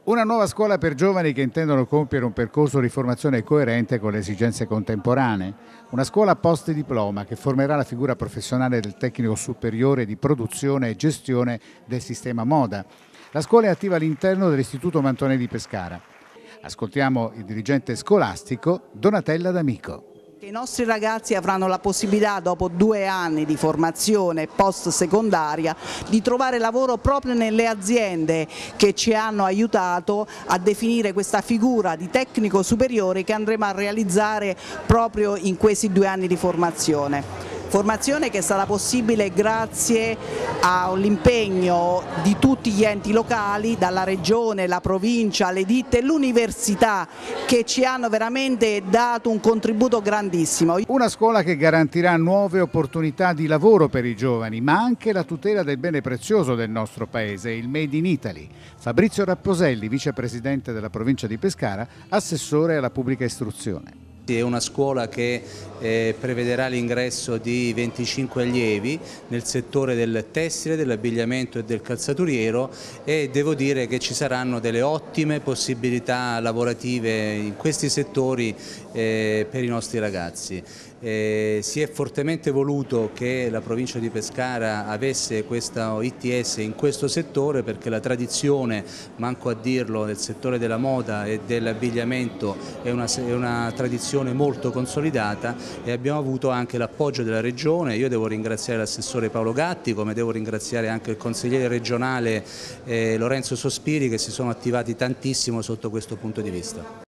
Una nuova scuola per giovani che intendono compiere un percorso di formazione coerente con le esigenze contemporanee. Una scuola post diploma che formerà la figura professionale del tecnico superiore di produzione e gestione del sistema moda. La scuola è attiva all'interno dell'Istituto Mantone di Pescara. Ascoltiamo il dirigente scolastico Donatella D'Amico. I nostri ragazzi avranno la possibilità, dopo 2 anni di formazione post secondaria, di trovare lavoro proprio nelle aziende che ci hanno aiutato a definire questa figura di tecnico superiore che andremo a realizzare proprio in questi 2 anni di formazione. Formazione che è stata possibile grazie all'impegno di tutti gli enti locali, dalla regione, la provincia, le ditte e l'università, che ci hanno veramente dato un contributo grandissimo. Una scuola che garantirà nuove opportunità di lavoro per i giovani, ma anche la tutela del bene prezioso del nostro paese, il Made in Italy. Fabrizio Rapposelli, vicepresidente della provincia di Pescara, assessore alla pubblica istruzione. È una scuola che prevederà l'ingresso di 25 allievi nel settore del tessile, dell'abbigliamento e del calzaturiero, e devo dire che ci saranno delle ottime possibilità lavorative in questi settori per i nostri ragazzi. Si è fortemente voluto che la provincia di Pescara avesse questo ITS in questo settore, perché la tradizione, manco a dirlo, del settore della moda e dell'abbigliamento è una tradizione molto consolidata, e abbiamo avuto anche l'appoggio della Regione. Io devo ringraziare l'assessore Paolo Gatti, come devo ringraziare anche il consigliere regionale Lorenzo Sospiri, che si sono attivati tantissimo sotto questo punto di vista.